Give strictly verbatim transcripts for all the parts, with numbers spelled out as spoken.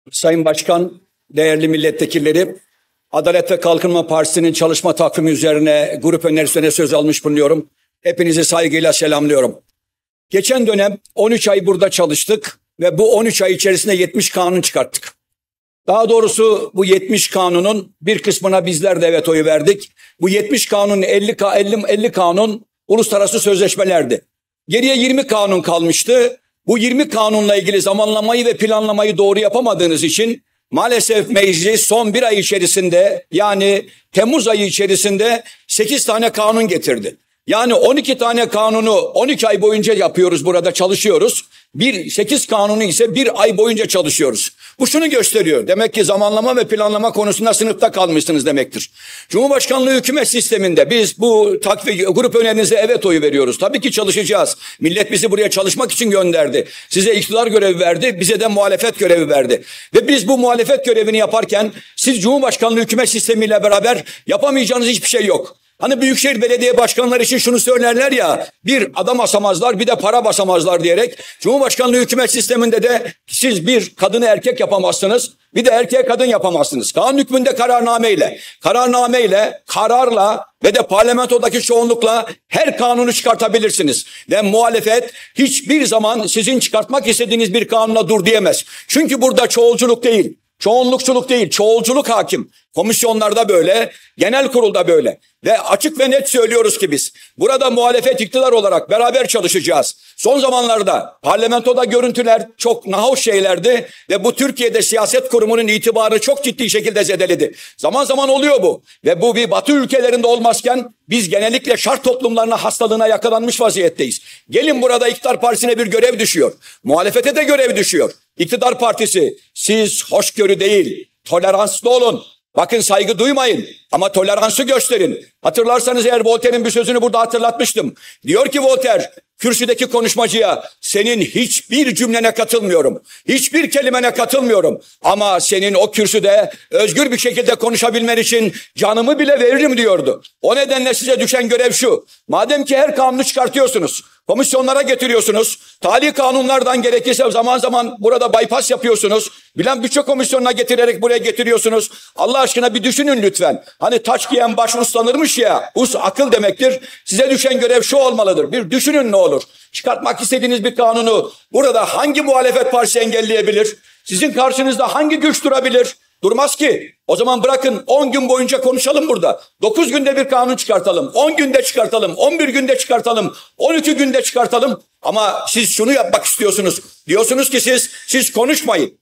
Sayın Başkan, değerli milletvekilleri, Adalet ve Kalkınma Partisi'nin çalışma takvimi üzerine grup önerisine söz almış bulunuyorum. Hepinizi saygıyla selamlıyorum. Geçen dönem on üç ay burada çalıştık ve bu on üç ay içerisinde yetmiş kanun çıkarttık. Daha doğrusu bu yetmiş kanunun bir kısmına bizler de evet oyu verdik. Bu yetmiş kanunun elli, elli, elli kanun uluslararası sözleşmelerdi. Geriye yirmi kanun kalmıştı. Bu yirmi kanunla ilgili zamanlamayı ve planlamayı doğru yapamadığınız için maalesef meclis son bir ay içerisinde, yani Temmuz ayı içerisinde sekiz tane kanun getirdi. Yani on iki tane kanunu on iki ay boyunca yapıyoruz, burada çalışıyoruz. Bir, sekiz kanunu ise bir ay boyunca çalışıyoruz. Bu şunu gösteriyor. Demek ki zamanlama ve planlama konusunda sınıfta kalmışsınız demektir. Cumhurbaşkanlığı hükümet sisteminde biz bu takviye, grup önerinize evet oyu veriyoruz. Tabii ki çalışacağız. Millet bizi buraya çalışmak için gönderdi. Size iktidar görevi verdi, bize de muhalefet görevi verdi. Ve biz bu muhalefet görevini yaparken siz Cumhurbaşkanlığı hükümet sistemiyle beraber yapamayacağınız hiçbir şey yok. Hani büyükşehir belediye başkanları için şunu söylerler ya, bir adam basamazlar bir de para basamazlar diyerek, Cumhurbaşkanlığı hükümet sisteminde de siz bir kadını erkek yapamazsınız, bir de erkeğe kadın yapamazsınız. Kanun hükmünde kararnameyle, kararnameyle, kararla ve de parlamentodaki çoğunlukla her kanunu çıkartabilirsiniz. Ve muhalefet hiçbir zaman sizin çıkartmak istediğiniz bir kanuna dur diyemez. Çünkü burada çoğulculuk değil, çoğunlukçuluk değil, çoğulculuk hakim. Komisyonlarda böyle, genel kurulda böyle. Ve açık ve net söylüyoruz ki biz burada muhalefet iktidar olarak beraber çalışacağız. Son zamanlarda parlamentoda görüntüler çok nahoş şeylerdi ve bu Türkiye'de siyaset kurumunun itibarı çok ciddi şekilde zedeledi. Zaman zaman oluyor bu ve bu bir Batı ülkelerinde olmazken biz genellikle şart toplumlarına, hastalığına yakalanmış vaziyetteyiz. Gelin, burada iktidar partisine bir görev düşüyor. Muhalefete de görev düşüyor. İktidar partisi, siz hoşgörü değil, toleranslı olun. Bakın, saygı duymayın ama toleransı gösterin. Hatırlarsanız eğer Voltaire'in bir sözünü burada hatırlatmıştım. Diyor ki Voltaire, kürsüdeki konuşmacıya, senin hiçbir cümlene katılmıyorum. Hiçbir kelimene katılmıyorum. Ama senin o kürsüde özgür bir şekilde konuşabilmen için canımı bile veririm diyordu. O nedenle size düşen görev şu. Madem ki her kanunu çıkartıyorsunuz, komisyonlara getiriyorsunuz, tali kanunlardan gerekirse zaman zaman burada bypass yapıyorsunuz, bilen bütçe komisyonuna getirerek buraya getiriyorsunuz. Allah aşkına bir düşünün lütfen. Hani taç giyen baş uslanırmış ya, us akıl demektir. Size düşen görev şu olmalıdır. Bir düşünün ne olur. Çıkartmak istediğiniz bir kanunu burada hangi muhalefet partisi engelleyebilir? Sizin karşınızda hangi güç durabilir? Durmaz ki. O zaman bırakın on gün boyunca konuşalım burada. dokuz günde bir kanun çıkartalım. on günde çıkartalım. on bir günde çıkartalım. on iki günde çıkartalım. Ama siz şunu yapmak istiyorsunuz. Diyorsunuz ki siz siz konuşmayın.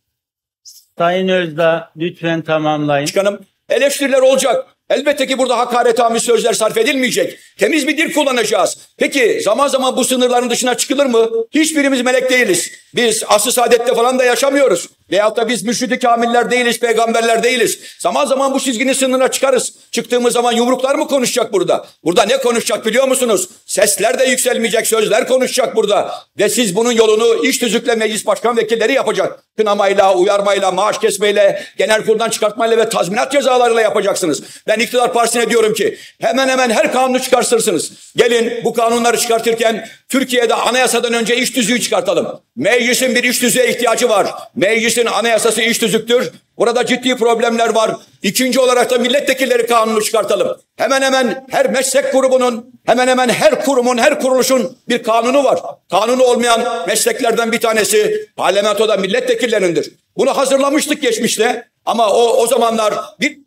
Sayın Özdağ, lütfen tamamlayın. Başkanım, eleştiriler olacak. Elbette ki burada hakaretamiz sözler sarf edilmeyecek. Temiz bir dil kullanacağız. Peki zaman zaman bu sınırların dışına çıkılır mı? Hiçbirimiz melek değiliz. Biz asr-ı saadette falan da yaşamıyoruz. Veyahut da biz mürşid-i kamiller değiliz, peygamberler değiliz. Zaman zaman bu çizginin sınırına çıkarız. Çıktığımız zaman yumruklar mı konuşacak burada? Burada ne konuşacak biliyor musunuz? Sesler de yükselmeyecek, sözler konuşacak burada. Ve siz bunun yolunu iş tüzükle meclis başkan vekilleri yapacak. Kınamayla, uyarmayla, maaş kesmeyle, genel kuruldan çıkartmayla ve tazminat cezalarıyla yapacaksınız. Ben iktidar partisine diyorum ki hemen hemen her kanunu çıkartırsınız. Gelin, bu kanunları çıkartırken Türkiye'de anayasadan önce iş tüzüğü çıkartalım. Meclisin bir iş tüzüğe ihtiyacı var. Meclisin anayasası iş tüzüktür. Burada ciddi problemler var. İkinci olarak da milletvekilleri kanunu çıkartalım. Hemen hemen her meslek grubunun, hemen hemen her kurumun, her kuruluşun bir kanunu var. Kanunu olmayan mesleklerden bir tanesi parlamentoda milletvekillerindir. Bunu hazırlamıştık geçmişte ama o o zamanlar bir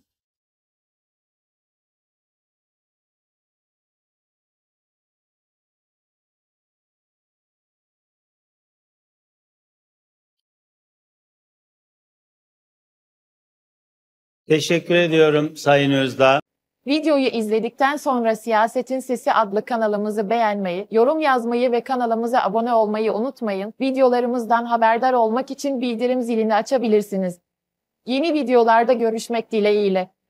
Teşekkür ediyorum Sayın Özdağ. Videoyu izledikten sonra Siyasetin Sesi adlı kanalımızı beğenmeyi, yorum yazmayı ve kanalımıza abone olmayı unutmayın. Videolarımızdan haberdar olmak için bildirim zilini açabilirsiniz. Yeni videolarda görüşmek dileğiyle.